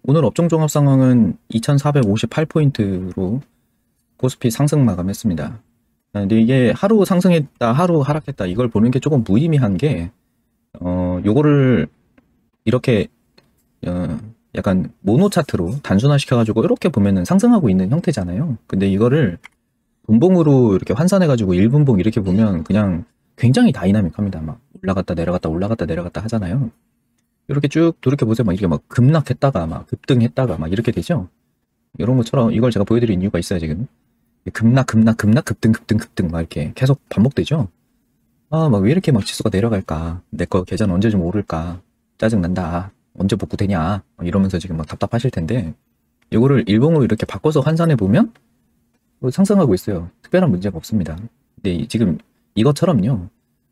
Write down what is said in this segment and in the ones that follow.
오늘 업종 종합 상황은 2458포인트로 코스피 상승 마감했습니다. 근데 이게 하루 상승했다, 하루 하락했다, 이걸 보는 게 조금 무의미한 게, 요거를 이렇게, 약간 모노 차트로 단순화시켜가지고 이렇게 보면은 상승하고 있는 형태잖아요. 근데 이거를 분봉으로 이렇게 환산해가지고 1분봉 이렇게 보면 그냥 굉장히 다이나믹합니다. 막 올라갔다 내려갔다 올라갔다 내려갔다 하잖아요. 이렇게 쭉 돌이켜보세요. 막 이렇게 막 급락했다가 막 급등했다가 막 이렇게 되죠. 이런 것처럼 이걸 제가 보여드린 이유가 있어요, 지금. 급락, 급락, 급락, 급등, 급등, 급등 막 이렇게 계속 반복되죠. 아, 막 왜 이렇게 막 지수가 내려갈까? 내 거 계좌는 언제 좀 오를까? 짜증난다. 언제 복구되냐? 막 이러면서 지금 막 답답하실 텐데, 이거를 일봉으로 이렇게 바꿔서 환산해보면 상승하고 있어요. 특별한 문제가 없습니다. 근데 지금 이것처럼요.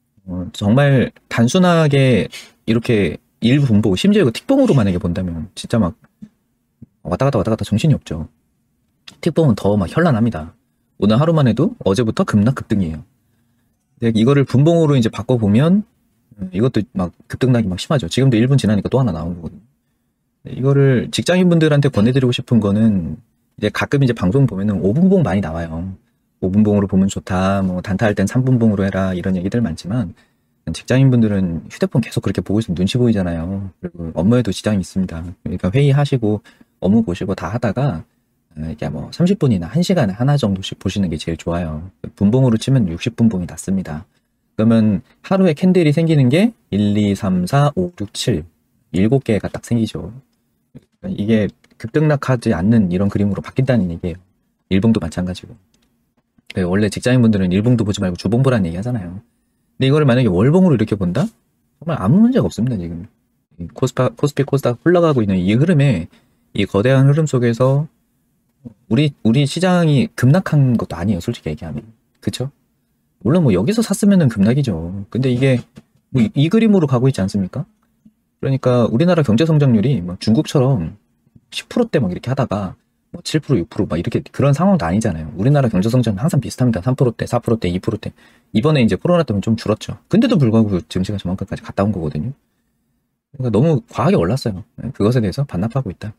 정말 단순하게 이렇게 일분봉, 심지어 이거 틱봉으로 만약에 본다면 진짜 막 왔다 갔다 정신이 없죠. 틱봉은 더 막 현란합니다. 오늘 하루만 해도 어제부터 급락 급등이에요. 근데 이거를 분봉으로 이제 바꿔보면 이것도 막 급등락이 막 심하죠. 지금도 1분 지나니까 또 하나 나온 거거든요. 이거를 직장인분들한테 권해드리고 싶은 거는 이제 가끔 이제 방송 보면은 5분봉 많이 나와요. 5분봉으로 보면 좋다, 뭐 단타할 땐 3분봉으로 해라, 이런 얘기들 많지만 직장인분들은 휴대폰 계속 그렇게 보고 있으면 눈치 보이잖아요. 그리고 업무에도 지장이 있습니다. 그러니까 회의하시고 업무 보시고 다 하다가 이게 뭐 30분이나 1시간에 하나 정도씩 보시는 게 제일 좋아요. 분봉으로 치면 60분봉이 낫습니다. 그러면 하루에 캔들이 생기는 게 1, 2, 3, 4, 5, 6, 7 7개가 딱 생기죠. 이게 급등락하지 않는 이런 그림으로 바뀐다는 얘기예요. 일봉도 마찬가지고. 원래 직장인분들은 일봉도 보지 말고 주봉 보라는 얘기 하잖아요. 근데 이거를 만약에 월봉으로 이렇게 본다? 정말 아무 문제가 없습니다, 지금. 코스피, 코스닥 흘러가고 있는 이 흐름에, 이 거대한 흐름 속에서 우리 시장이 급락한 것도 아니에요, 솔직히 얘기하면. 그쵸? 물론 뭐 여기서 샀으면은 급락이죠. 근데 이게 뭐 이 그림으로 가고 있지 않습니까? 그러니까 우리나라 경제 성장률이 뭐 중국처럼 10%대 막 이렇게 하다가 뭐 7%, 6%막 이렇게 그런 상황도 아니잖아요. 우리나라 경제 성장은 항상 비슷합니다. 3%대, 4%대, 2%대. 이번에 이제 코로나 때문에 좀 줄었죠. 근데도 불구하고 증시가 저만큼까지 갔다 온 거거든요. 그러니까 너무 과하게 올랐어요. 그것에 대해서 반납하고 있다.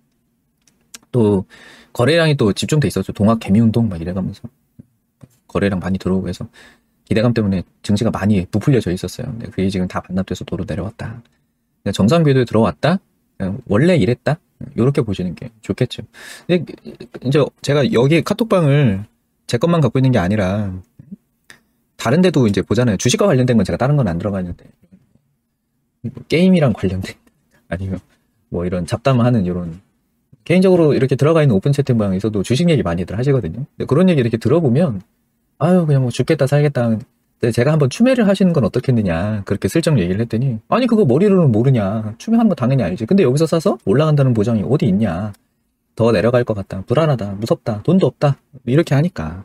또 거래량이 또 집중돼 있었죠. 동학 개미운동 막 이래가면서 거래량 많이 들어오고 해서 기대감 때문에 증시가 많이 부풀려져 있었어요. 근데 그게 지금 다 반납돼서 도로 내려왔다. 그러니까 정상 궤도에 들어왔다. 원래 이랬다. 이렇게 보시는 게 좋겠죠. 근데 이제 제가 여기 카톡방을 제 것만 갖고 있는 게 아니라 다른 데도 이제 보잖아요. 주식과 관련된 건 제가 다른 건 안 들어가 있는데 게임이랑 관련된 아니면 뭐 이런 잡담하는 이런 개인적으로 이렇게 들어가 있는 오픈 채팅방에서도 주식 얘기 많이들 하시거든요. 근데 그런 얘기 이렇게 들어보면 아유 그냥 뭐 죽겠다 살겠다. 근데 제가 한번 추매를 하시는 건 어떻겠느냐 그렇게 슬쩍 얘기를 했더니 아니 그거 머리로는 모르냐. 추매하는 거 당연히 알지. 근데 여기서 사서 올라간다는 보장이 어디 있냐. 더 내려갈 것 같다. 불안하다. 무섭다. 돈도 없다. 이렇게 하니까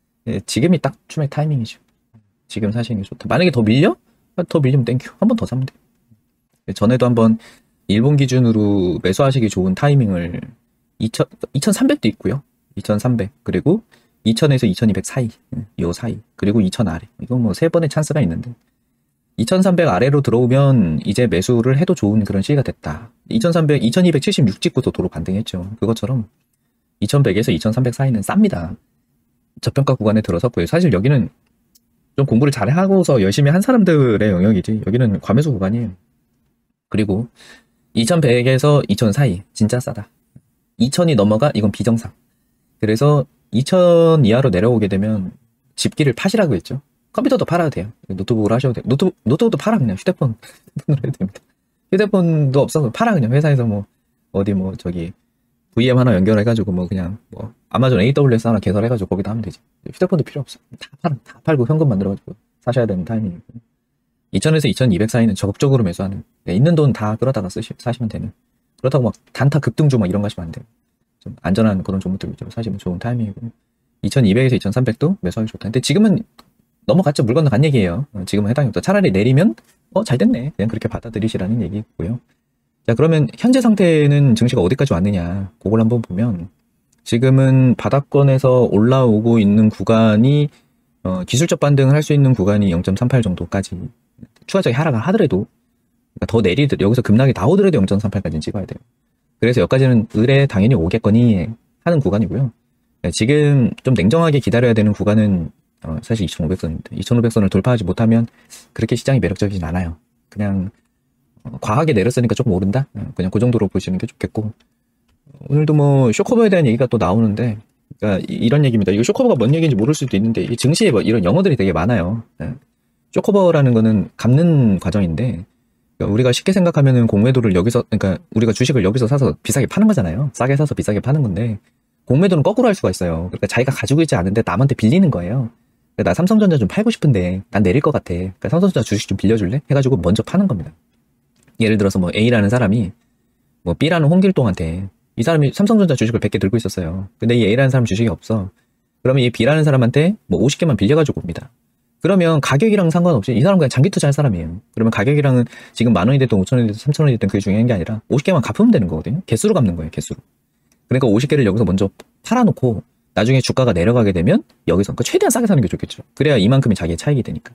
지금이 딱 추매 타이밍이죠. 지금 사시는 게 좋다. 만약에 더 밀려? 더 밀리면 땡큐. 한 번 더 사면 돼. 전에도 한번 일본 기준으로 매수하시기 좋은 타이밍을 2300도 있고요. 2300 그리고 2000에서 2200 사이, 요 사이 그리고 2000 아래. 이건 뭐 3번의 찬스가 있는데 2300 아래로 들어오면 이제 매수를 해도 좋은 그런 시기가 됐다. 2300, 2276 찍고도 도로 반등했죠. 그것처럼 2100에서 2300 사이는 쌉니다. 저평가 구간에 들어섰고요. 사실 여기는 좀 공부를 잘 하고서 열심히 한 사람들의 영역이지 여기는 과매수 구간이에요. 그리고 2100에서 2000 사이 진짜 싸다. 2000이 넘어가 이건 비정상. 그래서 2000 이하로 내려오게 되면 집기를 파시라고 했죠. 컴퓨터도 팔아도 돼요. 노트북으로 하셔도 돼요. 노트북도 팔아 그냥 휴대폰으로 해도 됩니다. 휴대폰도 없어서 팔아 그냥 회사에서 뭐 어디 뭐 저기 VM 하나 연결해가지고 뭐 그냥 뭐 아마존 AWS 하나 개설해가지고 거기다 하면 되지. 휴대폰도 필요 없어. 다 팔고 현금 만들어가지고 사셔야 되는 타이밍이고. 2000에서 2200 사이는 적극적으로 매수하는. 있는 돈 다 끌어다가 사시면 되는. 그렇다고 막 단타 급등주 막 이런 거 하시면 안 돼요. 좀 안전한 그런 종목들 위주로 사시면 좋은 타이밍이고 2200에서 2300도 매수하기 좋다. 근데 지금은 넘어갔죠. 물 건너간 얘기예요. 지금은 해당이 없다. 차라리 내리면 잘 됐네. 그냥 그렇게 받아들이시라는 얘기고요. 자 그러면 현재 상태는 증시가 어디까지 왔느냐 그걸 한번 보면 지금은 바닥권에서 올라오고 있는 구간이 기술적 반등을 할 수 있는 구간이 0.38 정도까지 추가적인 하락을 하더라도 그러니까 더 내리더라도 여기서 급락이 나오더라도 0.38까지는 찍어야 돼요. 그래서 여기까지는 을에 당연히 오겠거니 하는 구간이고요. 지금 좀 냉정하게 기다려야 되는 구간은 사실 2500선입니다. 2500선을 돌파하지 못하면 그렇게 시장이 매력적이진 않아요. 그냥 과하게 내렸으니까 조금 오른다? 그냥 그 정도로 보시는 게 좋겠고, 오늘도 뭐 쇼커버에 대한 얘기가 또 나오는데, 그러니까 이런 얘기입니다. 이거 쇼커버가 뭔 얘기인지 모를 수도 있는데, 이 증시에 뭐 이런 영어들이 되게 많아요. 쇼커버라는 거는 갚는 과정인데, 그러니까 우리가 쉽게 생각하면은 공매도를 여기서, 그러니까 우리가 주식을 여기서 사서 비싸게 파는 거잖아요. 싸게 사서 비싸게 파는 건데, 공매도는 거꾸로 할 수가 있어요. 그러니까 자기가 가지고 있지 않은데 남한테 빌리는 거예요. 그러니까 나 삼성전자 좀 팔고 싶은데 난 내릴 것 같아. 그러니까 삼성전자 주식 좀 빌려줄래? 해가지고 먼저 파는 겁니다. 예를 들어서 뭐 A라는 사람이 뭐 B라는 홍길동한테, 이 사람이 삼성전자 주식을 100개 들고 있었어요. 근데 이 A라는 사람 주식이 없어. 그러면 이 B라는 사람한테 뭐 50개만 빌려가지고 옵니다. 그러면 가격이랑 상관없이 이 사람은 그냥 장기 투자할 사람이에요. 그러면 가격이랑은 지금 10,000원이 됐든 5,000원이 됐든 3,000원이 됐든 그게 중요한 게 아니라 50개만 갚으면 되는 거거든요. 개수로 갚는 거예요, 개수로. 그러니까 50개를 여기서 먼저 팔아놓고 나중에 주가가 내려가게 되면 여기서 그러니까 최대한 싸게 사는 게 좋겠죠. 그래야 이만큼이 자기의 차익이 되니까.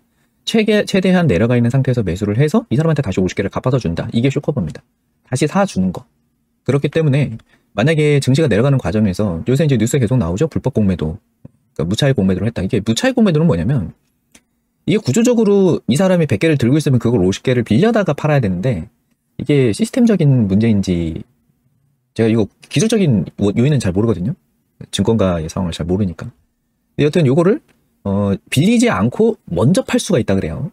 최대한 내려가 있는 상태에서 매수를 해서 이 사람한테 다시 50개를 갚아서 준다. 이게 쇼커버입니다. 다시 사주는 거. 그렇기 때문에 만약에 증시가 내려가는 과정에서 요새 이제 뉴스에 계속 나오죠. 불법 공매도. 그러니까 무차익 공매도를 했다. 이게 무차익 공매도는 뭐냐면, 이게 구조적으로 이 사람이 100개를 들고 있으면 그걸 50개를 빌려다가 팔아야 되는데, 이게 시스템적인 문제인지 제가 이거 기술적인 요인은 잘 모르거든요. 증권가의 상황을 잘 모르니까. 여튼 요거를 빌리지 않고 먼저 팔 수가 있다 그래요.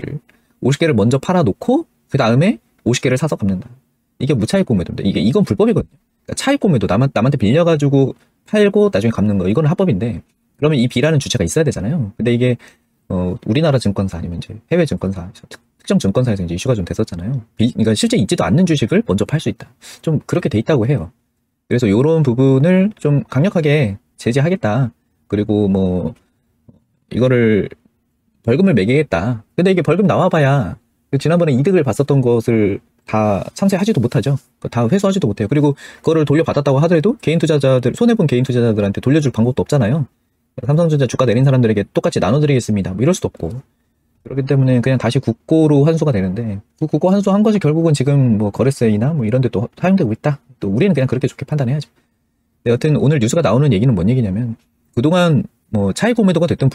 50개를 먼저 팔아놓고 그 다음에 50개를 사서 갚는다. 이게 무차익 공매도입니다. 이건 불법이거든요. 그러니까 차익 공매도, 남한테 빌려가지고 팔고 나중에 갚는 거, 이거는 합법인데, 그러면 이 B라는 주체가 있어야 되잖아요. 근데 이게 우리나라 증권사 아니면 이제 해외 증권사, 특정 증권사에서 이제 이슈가 좀 됐었잖아요. 그러니까 실제 있지도 않는 주식을 먼저 팔 수 있다. 좀 그렇게 돼 있다고 해요. 그래서 이런 부분을 좀 강력하게 제재하겠다. 그리고 뭐 이거를 벌금을 매기겠다. 근데 이게 벌금 나와봐야 지난번에 이득을 봤었던 것을 다 상쇄하지도 못하죠. 다 회수하지도 못해요. 그리고 그거를 돌려받았다고 하더라도 개인 투자자들, 손해본 개인 투자자들한테 돌려줄 방법도 없잖아요. 삼성전자 주가 내린 사람들에게 똑같이 나눠드리겠습니다. 뭐 이럴 수도 없고. 그렇기 때문에 그냥 다시 국고로 환수가 되는데, 그 국고 환수한 것이 결국은 지금 뭐 거래세이나 뭐 이런 데 또 사용되고 있다. 또 우리는 그냥 그렇게 좋게 판단해야죠. 여튼 오늘 뉴스가 나오는 얘기는 뭔 얘기냐면, 그동안 뭐 차익 공매도가 됐든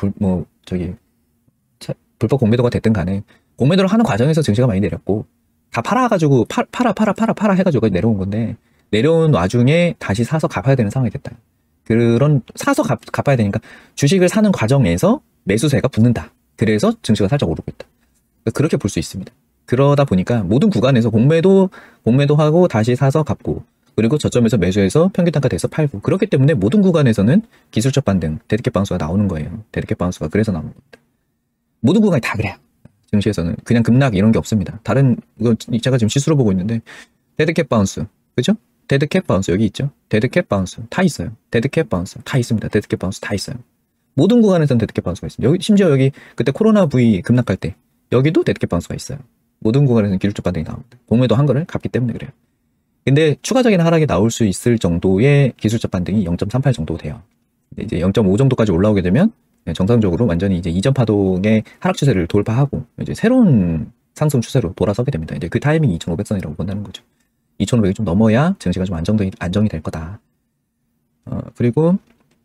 불법 공매도가 됐든 간에 공매도를 하는 과정에서 증시가 많이 내렸고, 다 팔아가지고 팔아 해가지고 내려온 건데, 내려온 와중에 다시 사서 갚아야 되는 상황이 됐다. 그런 사서 갚아야 되니까 주식을 사는 과정에서 매수세가 붙는다. 그래서 증시가 살짝 오르고 있다. 그렇게 볼 수 있습니다. 그러다 보니까 모든 구간에서 공매도하고 다시 사서 갚고, 그리고 저점에서 매수해서 평균 단가 돼서 팔고, 그렇기 때문에 모든 구간에서는 기술적 반등, 데드캣 바운스가 나오는 거예요. 데드캣 바운스가 그래서 나오는 겁니다. 모든 구간이 다 그래요. 증시에서는 그냥 급락 이런 게 없습니다. 이거 제가 지금 시수로 보고 있는데, 데드캣 바운스, 그죠? 데드캣 바운스 여기 있죠? 데드캣 바운스 다 있어요. 데드캣 바운스 다 있습니다. 데드캣 바운스 다 있어요. 모든 구간에서는 데드캣 바운스가 있습니다. 심지어 여기 그때 코로나 V 급락할 때 여기도 데드캣 바운스가 있어요. 모든 구간에서는 기술적 반등이 나옵니다. 공매도 한 거를 갚기 때문에 그래요. 근데 추가적인 하락이 나올 수 있을 정도의 기술적 반등이 0.38 정도 돼요. 이제 0.5 정도까지 올라오게 되면 정상적으로 완전히 이제 이전 파동의 하락 추세를 돌파하고 이제 새로운 상승 추세로 돌아서게 됩니다. 이제 그 타이밍이 2,500선이라고 본다는 거죠. 2,500이 좀 넘어야 증시가 좀 안정이 될 거다. 그리고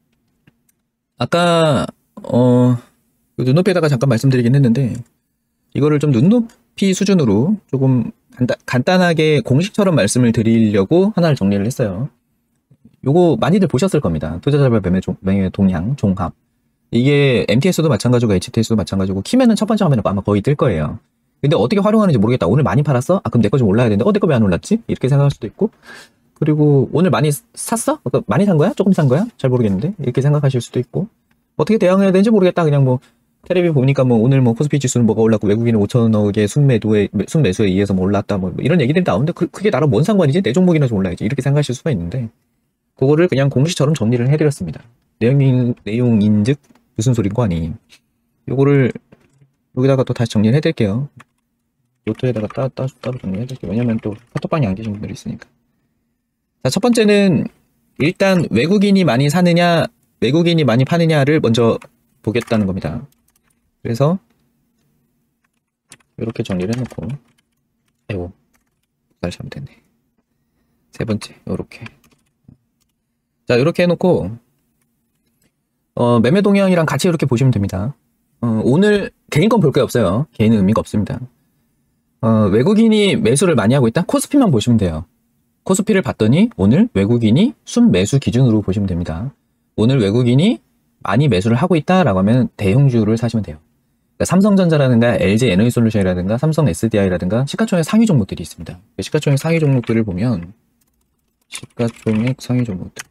아까 눈높이에다가 잠깐 말씀드리긴 했는데, 이거를 좀 눈높이 수준으로 조금 간단하게 공식처럼 말씀을 드리려고 하나를 정리를 했어요. 요거 많이들 보셨을 겁니다. 투자자별 매매 동향 종합. 이게 MTS도 마찬가지고 HTS도 마찬가지고, 키면은 첫 번째 화면에 아마 거의 뜰 거예요. 근데 어떻게 활용하는지 모르겠다. 오늘 많이 팔았어? 그럼 내 거 좀 올라야 되는데 내 거 왜 안 올랐지? 이렇게 생각할 수도 있고, 그리고 오늘 많이 샀어? 많이 산 거야? 조금 산 거야? 잘 모르겠는데 이렇게 생각하실 수도 있고, 어떻게 대응해야 되는지 모르겠다. 그냥 뭐 텔레비 보니까 뭐 오늘 뭐 코스피 지수는 뭐가 올랐고 외국인은 5천억의 순매수에 의해서 뭐 올랐다 뭐 이런 얘기들이 나오는데, 그게 나랑 뭔 상관이지? 내 종목이나 좀 올라야지. 이렇게 생각하실 수가 있는데, 그거를 그냥 공식처럼 정리를 해드렸습니다. 내용인즉 무슨 소린거 아니. 요거를 여기다가 또 다시 정리를 해드릴게요. 노트에다가 따로 정리해드릴게요. 왜냐면 또 카톡방에 안 계신 분들이 있으니까. 자, 첫 번째는 일단 외국인이 많이 사느냐, 외국인이 많이 파느냐를 먼저 보겠다는 겁니다. 그래서 이렇게 정리를 해놓고, 아이고, 날 잘못했네. 세 번째, 요렇게. 자, 이렇게 해놓고, 매매 동향이랑 같이 이렇게 보시면 됩니다. 오늘 개인 건 볼 게 없어요. 개인은 의미가 없습니다. 외국인이 매수를 많이 하고 있다? 코스피만 보시면 돼요. 코스피를 봤더니 오늘 외국인이 순매수 기준으로 보시면 됩니다. 오늘 외국인이 많이 매수를 하고 있다라고 하면 대형주를 사시면 돼요. 그러니까 삼성전자라든가 LG에너지솔루션이라든가 삼성 SDI라든가 시가총액 상위 종목들이 있습니다. 시가총액 상위 종목들을 보면 시가총액 상위 종목들